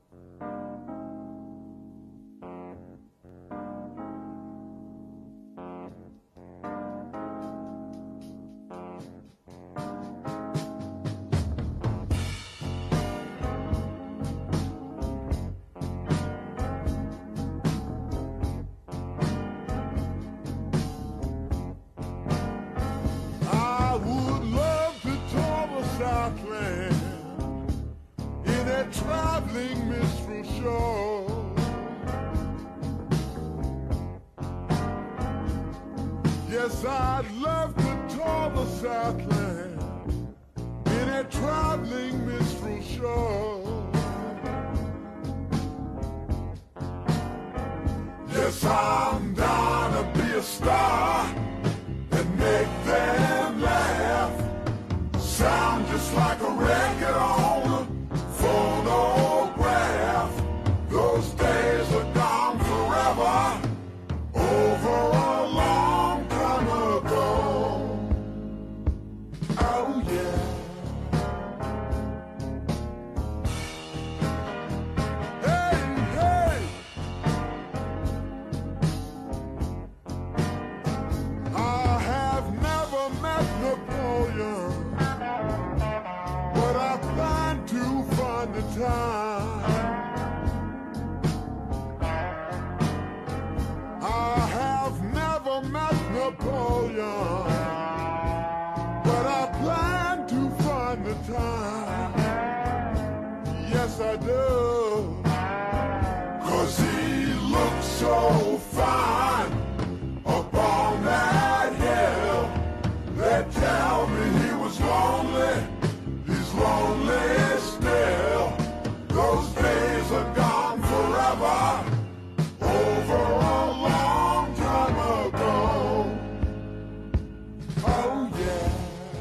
Traveling minstrel show. Yes, I'd love to tour the Southland in a traveling minstrel show. Yes, I'm down to be a star and make them laugh. Sound just like a record on a phonograph. Those days are gone forever, over a long time ago. Oh yeah. Hey, hey. I have never met Napoleon, but I plan to find the time. I have never met Napoleon, but I plan to find the time. Yes, I do. 'Cause he looks so fine up on that hill. They tell me he was lonely. He's lonely still. Those days are gone forever, over a long time ago. Oh yeah.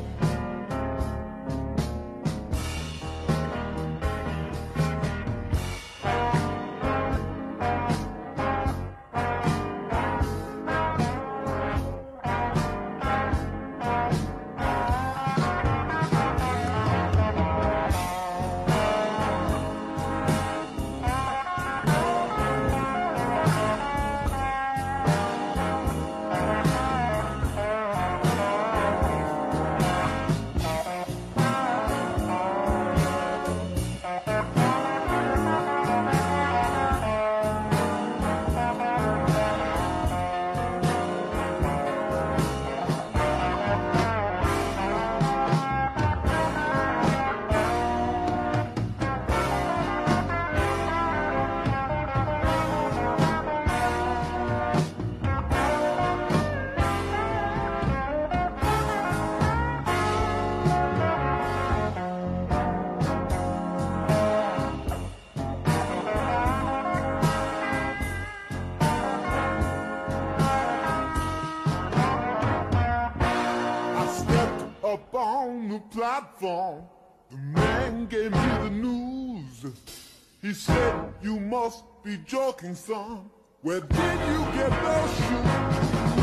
Up on the platform, the man gave me the news. He said, "You must be joking, son. Where did you get those shoes?"